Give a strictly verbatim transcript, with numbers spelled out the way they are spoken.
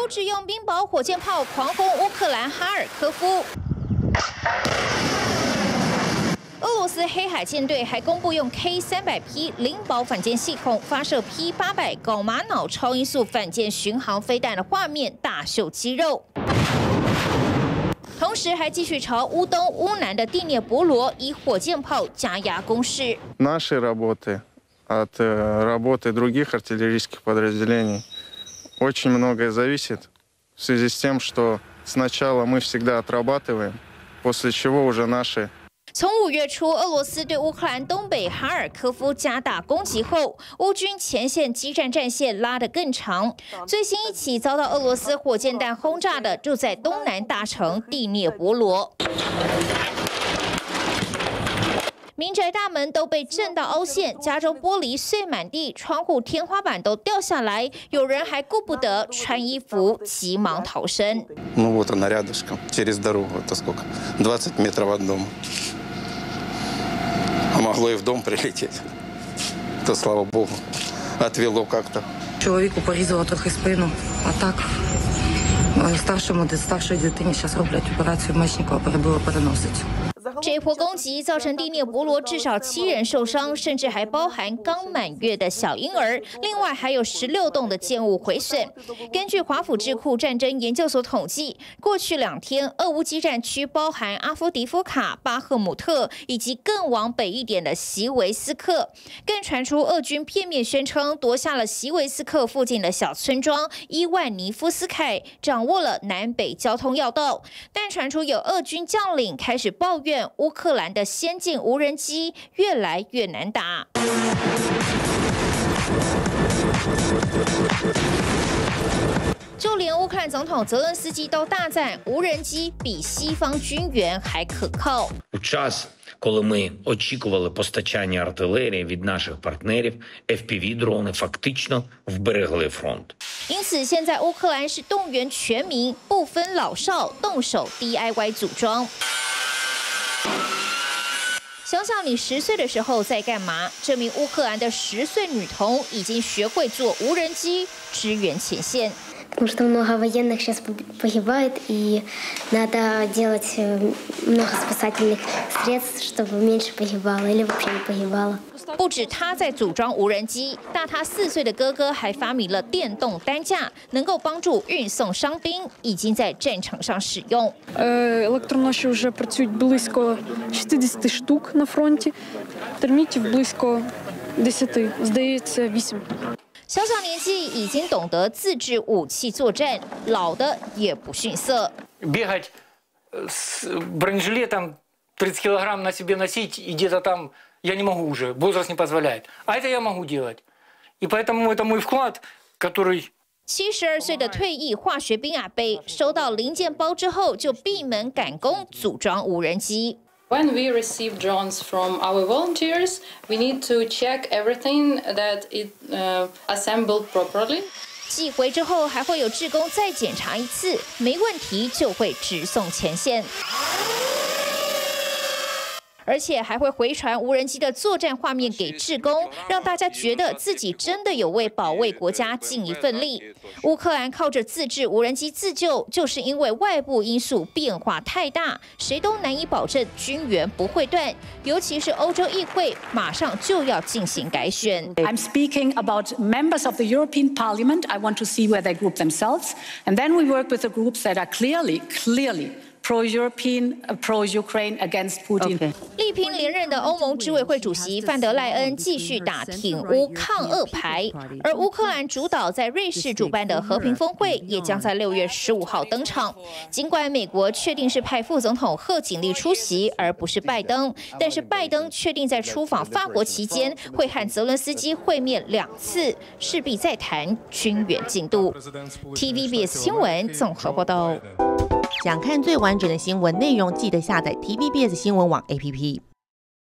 指用冰雹火箭炮狂轰乌克兰哈尔科夫。俄罗斯黑海舰队还公布用 K 三百 P 灵宝反舰系统发射 P 八百搞玛瑙超音速反舰巡航飞弹的画面，大秀肌肉。同时还继续朝乌东、乌南的第聂伯罗以火箭炮加压攻势。 Наши работы от работы других артиллерийских подразделений очень многое зависит в связи с тем, что сначала мы всегда отрабатываем, после чего уже наши。 从五月初，俄罗斯对乌克兰东北哈尔科夫加大攻击后，乌军前线激战战线拉得更长。最新一起遭到俄罗斯火箭弹轰炸的，就在东南大城第聂伯罗。 民宅大门都被震到凹陷，家中玻璃碎满地，窗户、天花板都掉下来，有人还顾不得穿衣服，急忙逃生。 Ну вот она рядышком, через дорогу, это сколько? двадцать метров от дома. А могло и в дом прилететь. То, слава богу, отвело как-то. Чоловіку порізало трохи спину, а так старшому старшої дитині зараз роблять операцію Мечникова, перебили переносицю. 这一波攻击造成第聂伯罗至少七人受伤，甚至还包含刚满月的小婴儿。另外还有十六栋的建物毁损。根据华府智库战争研究所统计，过去两天俄乌激战区包含阿夫迪夫卡、巴赫姆特以及更往北一点的席维斯克。更传出俄军片面宣称夺下了席维斯克附近的小村庄伊万尼夫斯凯，掌握了南北交通要道。但传出有俄军将领开始抱怨。 乌克兰的先进无人机越来越难打。就连乌克兰总统泽伦斯基都大赞无人机比西方军援还可靠。 У час, коли ми очікували постачання артилерії від наших партнерів, F P V-дрони фактично вберегли фронт. 因此，现在乌克兰是动员全民，不分老少，动手 D I Y 组装。 想想你十岁的时候在干嘛？这名乌克兰的十岁女童已经学会做无人机支援前线。 Потому что много военных сейчас погибает, и надо делать много спасательных средств, чтобы меньше погибало или вообще не погибало. 不止他在组装无人机，大他四岁的哥哥还发明了电动担架，能够帮助运送伤兵，已经在战场上使用。 Електроноші вже працюють близько шістдесят штук на фронті, термітів близько десять, здається, вісім. 小小年纪已经懂得自制武器作战，老的也不逊色。 Бегать с бронежилетом тридцать килограмм на себе носить и где-то там я не могу уже, возраст не позволяет. А это я могу делать. И поэтому это мой вклад, который 七十二岁的退役化学兵阿贝收到零件包之后，就闭门赶工组装无人机。 When we receive drones from our volunteers, we need to check everything that it uh, assembled properly. 寄回之后，还会有志工再检查一次，没问题就会直送前线。 而且还会回传无人机的作战画面给志工，让大家觉得自己真的有为保卫国家尽一份力。乌克兰靠着自制无人机自救，就是因为外部因素变化太大，谁都难以保证军援不会断。尤其是欧洲议会马上就要进行改选。 I'm speaking about members of the European Parliament. I want to see where they group themselves, and then we work with the groups that are clearly, clearly. Pro-European, pro-Ukraine against Putin. 力拼连任的欧盟执委会主席范德赖恩继续打挺乌抗俄牌，而乌克兰主导在瑞士主办的和平峰会也将在六月十五号登场。尽管美国确定是派副总统贺锦丽出席，而不是拜登，但是拜登确定在出访法国期间会和泽伦斯基会面两次，势必再谈军援进度。T V B S 新闻综合报道。 想看最完整的新闻内容，记得下载 T V B S 新闻网 A P P。